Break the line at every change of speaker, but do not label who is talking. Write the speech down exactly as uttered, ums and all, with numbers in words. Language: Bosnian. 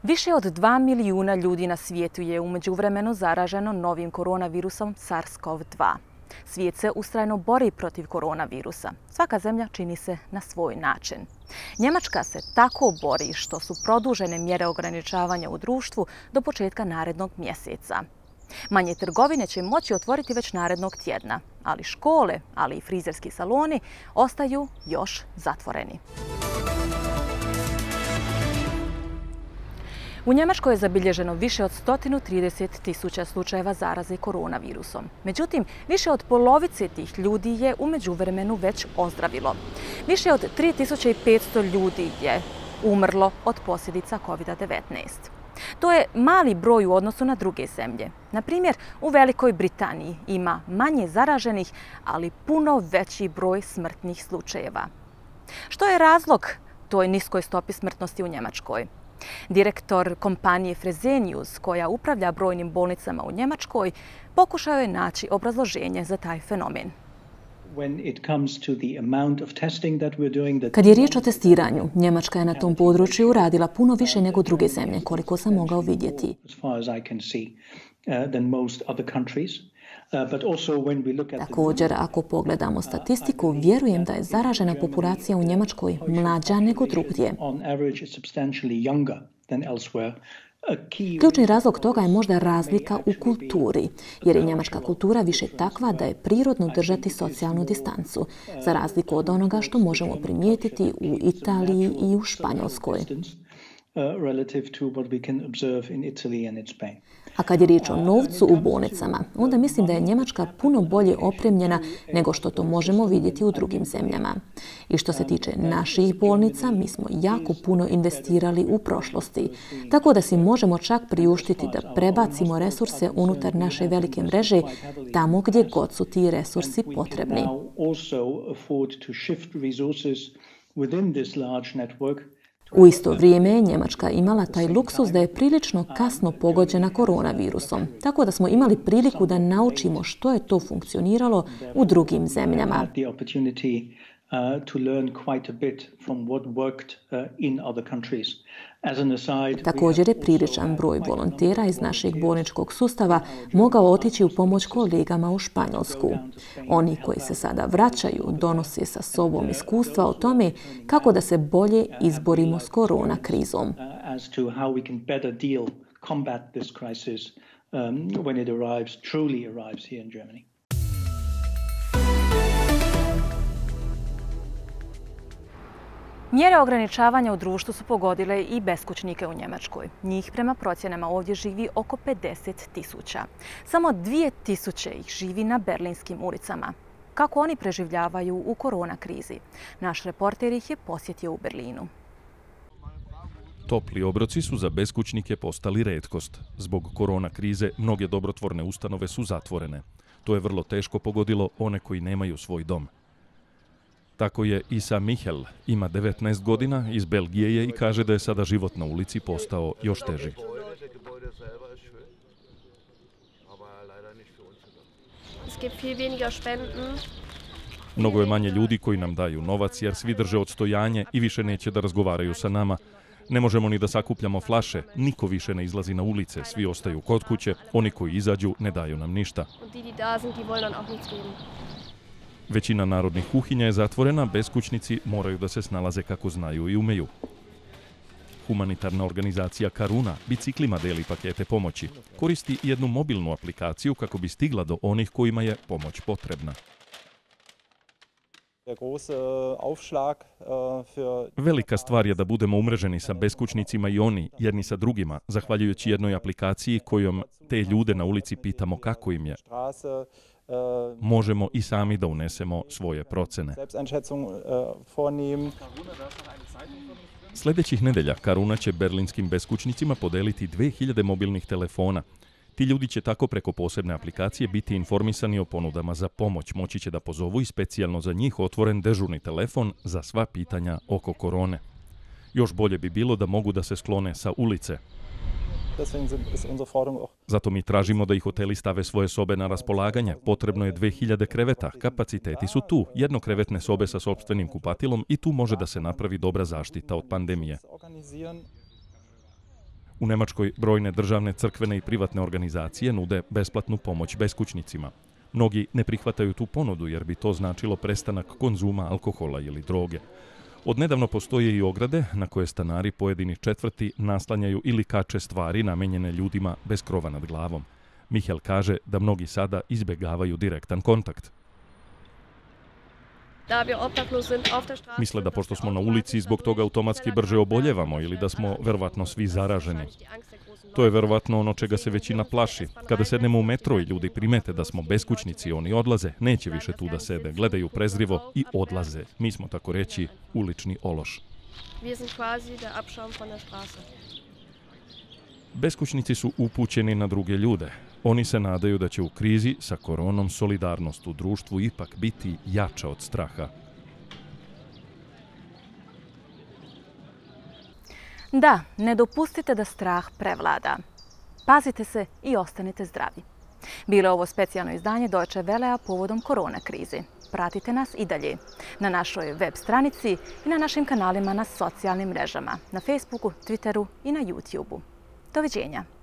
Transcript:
Više od dva milijuna ljudi na svijetu je u međuvremenu zaraženo novim koronavirusom SARS-CoV dva. Svijet se ustrajno bori protiv koronavirusa. Svaka zemlja čini se na svoj način. Njemačka se tako bori što su produžene mjere ograničavanja u društvu do početka narednog mjeseca. Manje trgovine će moći otvoriti već narednog tjedna, ali škole, ali i frizerski saloni ostaju još zatvoreni. U Njemačkoj je zabilježeno više od sto trideset tisuća slučajeva zaraze koronavirusom. Međutim, više od polovice tih ljudi je u međuvremenu već ozdravilo. Više od tri tisuće petsto ljudi je umrlo od posljedica kovid devetnaest. To je mali broj u odnosu na druge zemlje. Na primjer, u Velikoj Britaniji ima manje zaraženih, ali puno veći broj smrtnih slučajeva. Što je razlog toj niskoj stopi smrtnosti u Njemačkoj? Direktor kompanije Fresenius, koja upravlja brojnim bolnicama u Njemačkoj, pokušao je naći obrazloženje za taj fenomen.
Kad je riječ o testiranju, Njemačka je na tom području uradila puno više nego druge zemlje, koliko sam mogao vidjeti. Također, ako pogledamo statistiku, vjerujem da je zaražena populacija u Njemačkoj mlađa nego drugdje. Ključni razlog toga je možda razlika u kulturi, jer je njemačka kultura više takva da je prirodno držati socijalnu distancu, za razliku od onoga što možemo primijetiti u Italiji i u Španjolskoj. A kad je riječ o novcu u bolnicama, onda mislim da je Njemačka puno bolje opremljena nego što to možemo vidjeti u drugim zemljama. I što se tiče naših bolnica, mi smo jako puno investirali u prošlosti, tako da si možemo čak priuštiti da prebacimo resurse unutar naše velike mreže tamo gdje god su ti resursi potrebni. U isto vrijeme je Njemačka imala taj luksuz da je prilično kasno pogođena koronavirusom, tako da smo imali priliku da naučimo što je to funkcioniralo u drugim zemljama. Također je priličan broj volontera iz našeg bolničkog sustava mogao otići u pomoć kolegama u Španjolsku. Oni koji se sada vraćaju donose sa sobom iskustva o tome kako da se bolje izborimo s korona krizom.
Mjere ograničavanja u društvu su pogodile i beskućnike u Njemačkoj. Njih prema procjenama ovdje živi oko pedeset tisuća. Samo dvije tisuće ih živi na berlinskim ulicama. Kako oni preživljavaju u korona krizi? Naš reporter ih je posjetio u Berlinu.
Topli obroci su za beskućnike postali retkost. Zbog korona krize mnoge dobrotvorne ustanove su zatvorene. To je vrlo teško pogodilo one koji nemaju svoj dom. Tako je Isa Michel, ima devetnaest godina, iz Belgije je i kaže da je sada život na ulici postao još teži. Mnogo je manje ljudi koji nam daju novac jer svi drže odstojanje i više neće da razgovaraju sa nama. Ne možemo ni da sakupljamo flaše, niko više ne izlazi na ulice, svi ostaju kod kuće, oni koji izađu ne daju nam ništa. Većina narodnih kuhinja je zatvorena, beskućnici moraju da se snalaze kako znaju i umeju. Humanitarna organizacija Karuna biciklima deli pakete pomoći. Koristi jednu mobilnu aplikaciju kako bi stigla do onih kojima je pomoć potrebna. Velika stvar je da budemo umreženi sa beskućnicima i oni, jedni sa drugima, zahvaljujući jednoj aplikaciji kojom te ljude na ulici pitamo kako im je. Možemo i sami da unesemo svoje procene. Sljedećih nedelja Karuna će berlinskim beskućnicima podeliti dve hiljade mobilnih telefona. Ti ljudi će tako preko posebne aplikacije biti informisani o ponudama za pomoć. Moći će da pozovu i specijalno za njih otvoren dežurni telefon za sva pitanja oko korone. Još bolje bi bilo da mogu da se sklone sa ulice. Zato mi tražimo da i hoteli stave svoje sobe na raspolaganje. Potrebno je dve hiljade kreveta. Kapaciteti su tu. Jednokrevetne sobe sa sopstvenim kupatilom i tu može da se napravi dobra zaštita od pandemije. U Nemačkoj brojne državne, crkvene i privatne organizacije nude besplatnu pomoć beskućnicima. Mnogi ne prihvataju tu ponudu jer bi to značilo prestanak konzuma alkohola ili droge. Odnedavno postoje i ograde na koje stanari pojedini četvrti naslanjaju ili kače stvari namenjene ljudima bez krova nad glavom. Michael kaže da mnogi sada izbjegavaju direktan kontakt. Misle da pošto smo na ulici zbog toga automatski brže oboljevamo ili da smo verovatno svi zaraženi. To je verovatno ono čega se većina plaši. Kada sednemo u metro i ljudi primete da smo beskućnici, oni odlaze, neće više tu da sede, gledaju prezrivo i odlaze. Mi smo, tako reći, ulični ološ. Beskućnici su upućeni na druge ljude. Oni se nadaju da će u krizi sa koronom solidarnost u društvu ipak biti jača od straha.
Da, ne dopustite da strah prevlada. Pazite se i ostanite zdravi. Bilo je ovo specijalno izdanje Deutsche Wellea povodom korona krize. Pratite nas i dalje na našoj web stranici i na našim kanalima na socijalnim mrežama, na Facebooku, Twitteru i na YouTubeu. Doviđenja!